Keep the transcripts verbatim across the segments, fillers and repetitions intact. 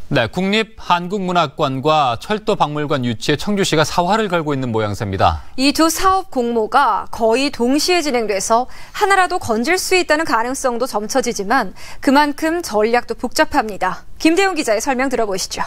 네, 국립한국문학관과 철도박물관 유치에 청주시가 사활을 걸고 있는 모양새입니다. 이 두 사업 공모가 거의 동시에 진행돼서 하나라도 건질 수 있다는 가능성도 점쳐지지만 그만큼 전략도 복잡합니다. 김대웅 기자의 설명 들어보시죠.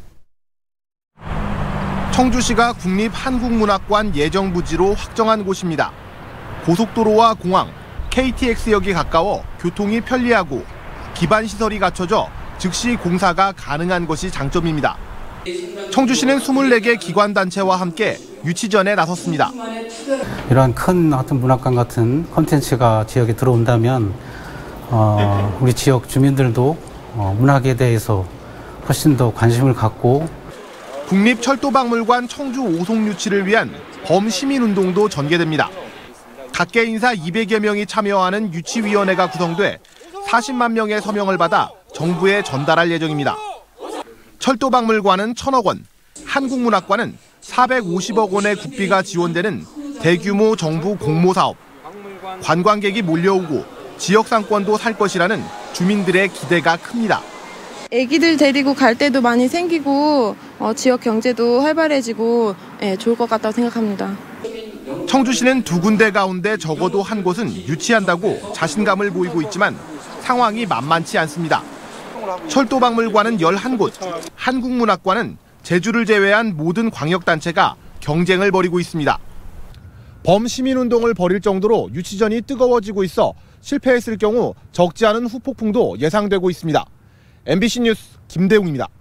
청주시가 국립한국문학관 예정부지로 확정한 곳입니다. 고속도로와 공항, 케이티엑스역이 가까워 교통이 편리하고 기반시설이 갖춰져 즉시 공사가 가능한 것이 장점입니다. 청주시는 이십사 개 기관단체와 함께 유치전에 나섰습니다. 이러한 큰 어떤 문학관 같은 콘텐츠가 지역에 들어온다면 어, 우리 지역 주민들도 어, 문학에 대해서 훨씬 더 관심을 갖고 국립철도박물관 청주 오송 유치를 위한 범시민운동도 전개됩니다. 각계 인사 이백여 명이 참여하는 유치위원회가 구성돼 사십만 명의 서명을 받아 정부에 전달할 예정입니다. 철도박물관은 천억 원, 한국문학관은 사백오십억 원의 국비가 지원되는 대규모 정부 공모사업. 관광객이 몰려오고 지역 상권도 살 것이라는 주민들의 기대가 큽니다. 애기들 데리고 갈 때도 많이 생기고 어, 지역 경제도 활발해지고 예, 좋을 것 같다고 생각합니다. 청주시는 두 군데 가운데 적어도 한 곳은 유치한다고 자신감을 보이고 있지만 상황이 만만치 않습니다. 철도박물관은 열한 곳, 한국문학관은 제주를 제외한 모든 광역단체가 경쟁을 벌이고 있습니다. 범시민운동을 벌일 정도로 유치전이 뜨거워지고 있어 실패했을 경우 적지 않은 후폭풍도 예상되고 있습니다. 엠비씨 뉴스 김대웅입니다.